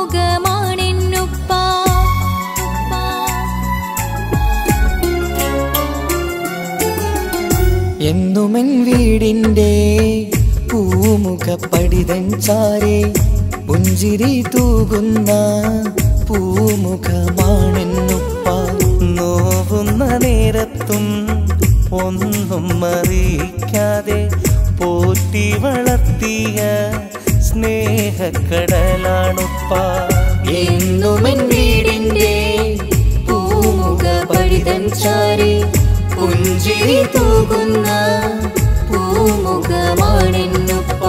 പൂമുഖമാണെന്നുപ്പ. എന്നുമെൻ വീടിൻ്റെ പൂമുഖപ്പടിതൻ ചാരെ പുഞ്ചിരി തൂകുന്ന പൂമുഖമാണെന്നുപ്പ. നോവുന്ന നേരത്തും ഒന്നും അറിയിക്കാതെ പോറ്റി വളർത്തിയ സ്നേഹക്കടലാണുപ്പ. എന്നുമെൻ വീടിൻ്റെ പൂമുഖപടിതൻ ചാരെ പുഞ്ചിരി തൂകുന്ന പൂമുഖമാണെന്നുപ്പ.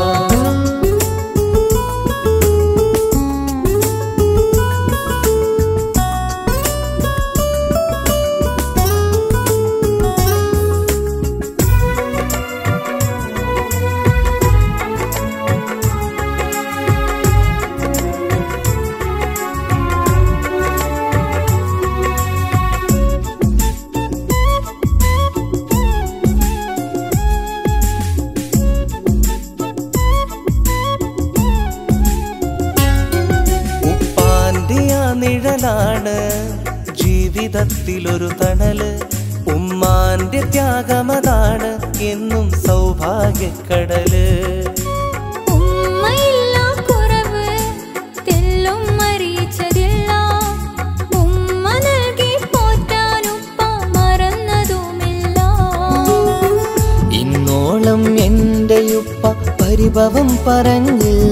നിഴലാണ് ജീവിതത്തിലൊരു തണല്. ഉമ്മാന്റെ ത്യാഗമതാണ് എന്നും സൗഭാഗ്യക്കടല്. ഉമ്മയില്ല കുറവ് തെല്ലും അറിയിച്ചതില്ല. ഉമ്മ നൽകി പോറ്റാനുപ്പ മറന്നതുമില്ല. ഇന്നോളം എന്റെയുപ്പ പരിഭവം പറഞ്ഞില്ല.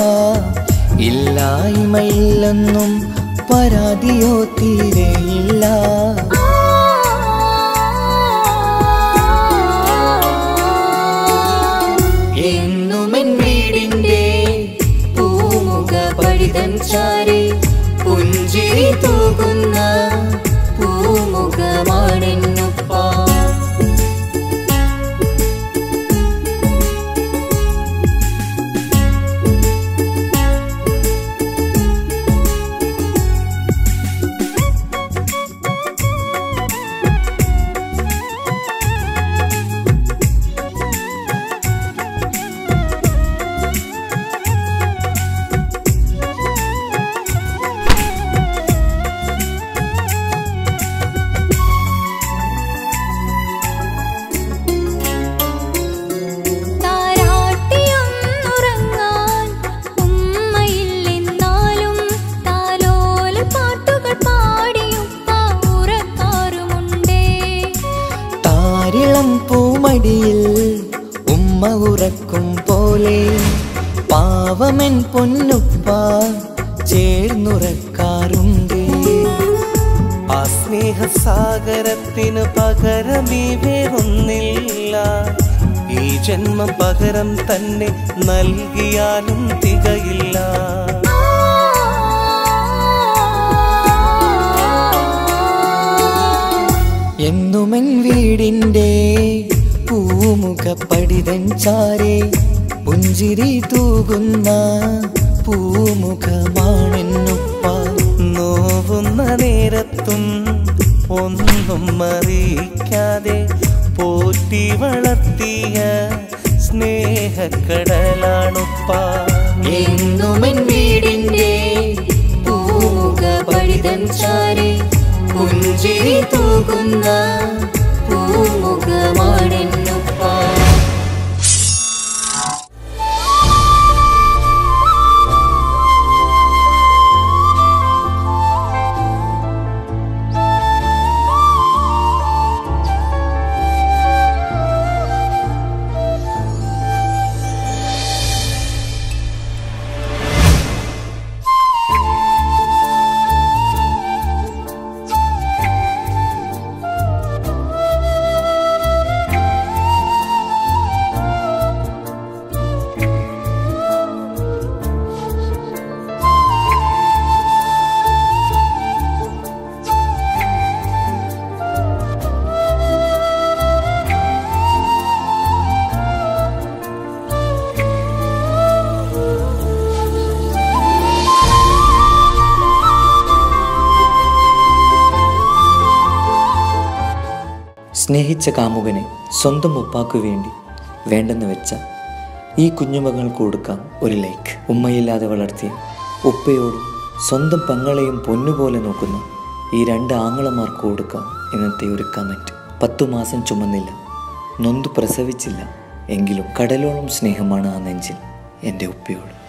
ഇല്ലായ്മയില്ലെന്നും പരാതിയോ തീരെയില്ല. എന്നുമെൻ വീടിൻ്റെ പൂമുഖപടിതൻ ചാരെ പുഞ്ചിരി തൂകുന്ന പൂമുഖമാണെന്നുപ്പ. പൂമടിയിൽ ഉമ്മ ഉറക്കും പോലെ പാവമൻ പൊന്നുപ്പ ചേർന്നുറക്കാറുണ്ട്. ആ സ്നേഹസാഗരത്തിന് പകരമേ വേറൊന്നില്ല. ഈ ജന്മം പകരം തന്നെ നൽകിയാലും തികയില്ല. എന്നുമെൻ വീടിൻ്റെ പൂമുഖപ്പടിതൻ ചാരെ പുഞ്ചിരി തൂകുന്ന പൂമുഖമാണെന്നുപ്പ. നോവുന്ന നേരത്തും ഒന്നും അറിയിക്കാതെ പോറ്റി വളർത്തിയ സ്നേഹക്കടലാണുപ്പ. എന്നുമെൻ വീടിൻ്റെ പൂമുഖപടിതൻ ചാരെ പുഞ്ചിരി തൂകുന്ന പൂമുഖമാണെന്നുപ്പ. സ്നേഹിച്ച കാമുകനെ സ്വന്തം ഉപ്പാക്കു വേണ്ടി വേണ്ടെന്ന് വെച്ച ഈ കുഞ്ഞുമകൾക്ക് കൊടുക്കാം ഒരു ലൈക്ക്. ഉമ്മയില്ലാതെ വളർത്തിയ ഉപ്പയോടും സ്വന്തം പെങ്ങളെയും പൊന്നുപോലെ നോക്കുന്ന ഈ 2 ആങ്ങളമാർക്ക് കൊടുക്കാം ഇന്നത്തെ ഒരു കമൻറ്റ്. 10 മാസം ചുമന്നില്ല, നൊന്തു പ്രസവിച്ചില്ല, എങ്കിലും കടലോളം സ്നേഹമാണ് ആ നെഞ്ചിൽ എൻ്റെ ഉപ്പയോട്.